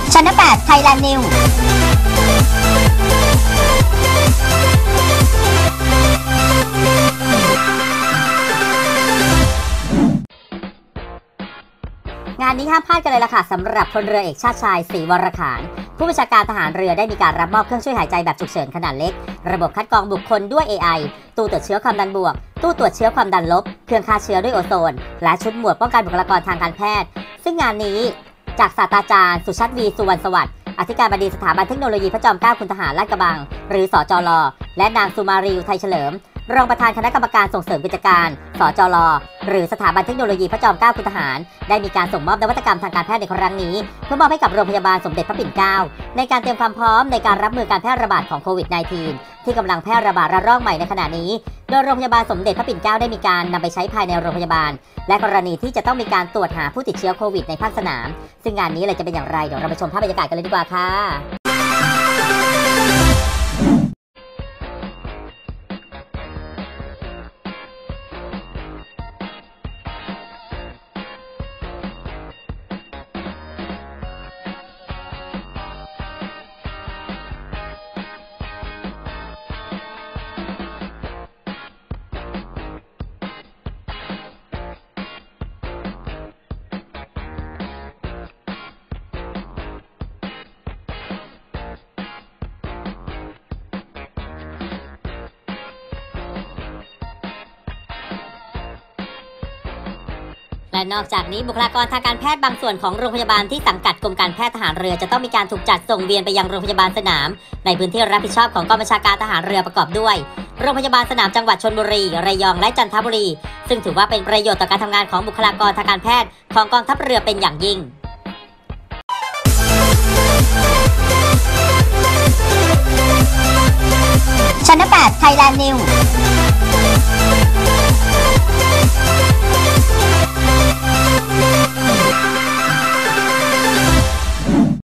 ชั้น8 Thailand News งานนี้ห้ามพลาดกันเลยล่ะค่ะสำหรับพลเรือเอกชาติชายศรีวรขานผู้บัญชาการทหารเรือได้มีการรับมอบเครื่องช่วยหายใจแบบฉุกเฉินขนาดเล็กระบบคัดกรองบุคคลด้วย AI ตู้ตรวจเชื้อความดันบวกตู้ตรวจเชื้อความดันลบเครื่องฆ่าเชื้อด้วยโอโซนและชุดหมวดป้องกันบุคลากรทางการแพทย์ซึ่งงานนี้จากศาสตราจารย์สุชัชวีสุวรรณสวัสดิ์อธิการบดีสถาบันเทคโนโลยีพระจอมเกล้าคุณทหารลาดกระบังหรือสจล.และนางสุมารีอุทัยเฉลิมรองประธานคณะกรรมการส่งเสริมกิจการสจล.หรือสถาบันเทคโนโลยีพระจอมเกล้าคุณทหารได้มีการส่งมอบนวัตกรรมทางการแพทย์ในครั้งนี้เพื่อมอบให้กับโรงพยาบาลสมเด็จพระปิ่นเกล้าในการเตรียมความพร้อมในการรับมือการแพร่ระบาดของโควิด -19 ที่กำลังแพร่ระบาดระลอกใหม่ในขณะนี้โดยโรงพยาบาลสมเด็จพระปิ่นเกล้าได้มีการนำไปใช้ภายในโรงพยาบาลและกรณีที่จะต้องมีการตรวจหาผู้ติดเชื้อโควิดในภาคสนามซึ่งงานนี้เลยจะเป็นอย่างไรเดี๋ยวเราไปชมภาพบรรยากาศกันเลยดีกว่าค่ะและนอกจากนี้บุคลากรทางการแพทย์บางส่วนของโรงพยาบาลที่สังกัดกรมการแพทย์ทหารเรือจะต้องมีการถูกจัดส่งเวียนไปยังโรงพยาบาลสนามในพื้นที่รับผิดชอบของกองบัญชาการทหารเรือประกอบด้วยโรงพยาบาลสนามจังหวัดชลบุรีระยองและจันทบุรีซึ่งถือว่าเป็นประโยชน์ต่อการทำงานของบุคลากรทางการแพทย์ของกองทัพเรือเป็นอย่างยิ่งชั้น8 Thailand News